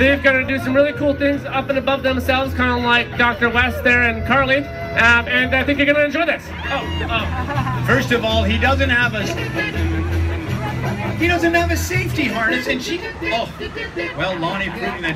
they've got to do some really cool things up and above themselves, kind of like Dr. West there and Carly. And I think you're going to enjoy this. First of all, he doesn't have a safety harness, and she. Oh, well, Lonnie proving that.